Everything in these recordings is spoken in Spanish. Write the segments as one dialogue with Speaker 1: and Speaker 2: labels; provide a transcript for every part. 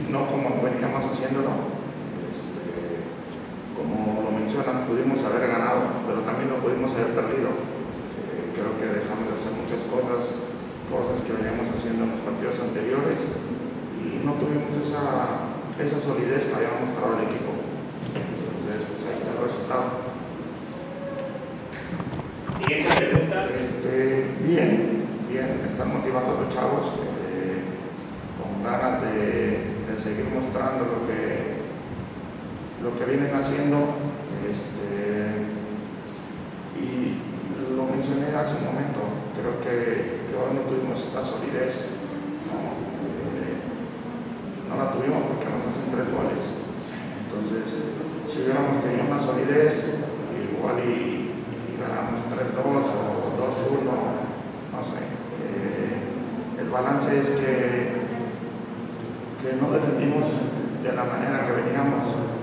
Speaker 1: no como veníamos haciéndolo. Como lo mencionas, pudimos haber ganado, pero también lo pudimos haber perdido. Creo que dejamos de hacer muchas cosas que veníamos haciendo en los partidos anteriores y no tuvimos esa solidez que había mostrado el equipo. Entonces, pues ahí está el resultado.
Speaker 2: Siguiente pregunta.
Speaker 1: Bien, están motivados los chavos, con ganas de seguir mostrando lo que vienen haciendo, y lo mencioné hace un momento, creo que hoy no tuvimos esta solidez, no la tuvimos porque nos hacen 3 goles. Entonces, si hubiéramos tenido una solidez, igual y ganamos 3-2 o 2-1, no sé. El balance es que no defendimos de la manera que veníamos,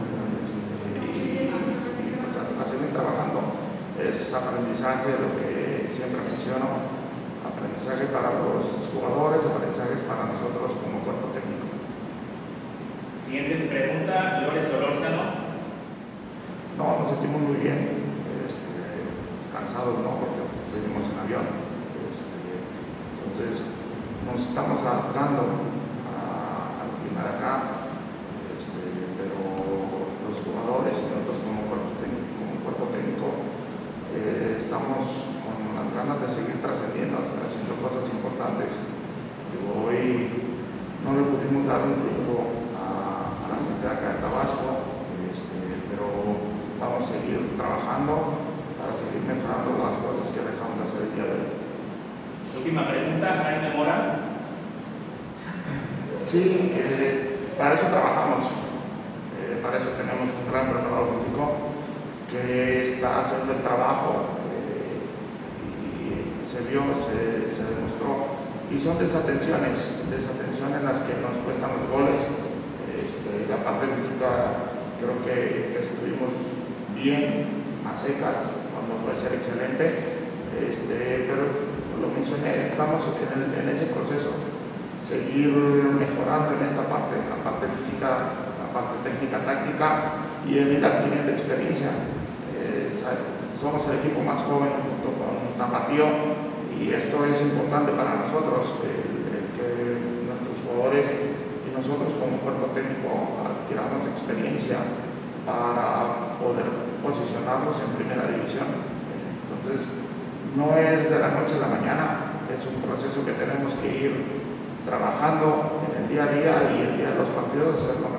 Speaker 1: y pues, a seguir trabajando. Es aprendizaje, lo que siempre menciono, aprendizaje para los jugadores, aprendizajes para nosotros como cuerpo técnico.
Speaker 2: Siguiente pregunta, Lores Solórzano.
Speaker 1: No, nos sentimos muy bien, cansados no, porque venimos en avión, entonces nos estamos adaptando al clima de acá, pero los jugadores y nosotros como cuerpo técnico estamos con las ganas de seguir trascendiendo, haciendo cosas importantes. Hoy no le pudimos dar un triunfo a la gente de acá de Tabasco, pero vamos a seguir trabajando para seguir mejorando las cosas que dejamos de hacer el día de hoy.
Speaker 2: Última pregunta, Jaime Mora.
Speaker 1: Sí, para eso trabajamos, para eso tenemos un gran preparador físico que está haciendo el trabajo, y se vio, se demostró, y son desatenciones las que nos cuestan los goles. La parte física creo que estuvimos bien a secas, cuando puede ser excelente, pero lo mencioné, estamos en ese proceso, seguir mejorando en esta parte, la parte física, la parte técnica, táctica, y en ir adquiriendo experiencia. Somos el equipo más joven junto con Tapatío, y esto es importante para nosotros, el que nuestros jugadores y nosotros como cuerpo técnico adquiramos experiencia para poder posicionarnos en primera división. Entonces, no es de la noche a la mañana, es un proceso que tenemos que ir trabajando en el día a día, y el día de los partidos hacerlo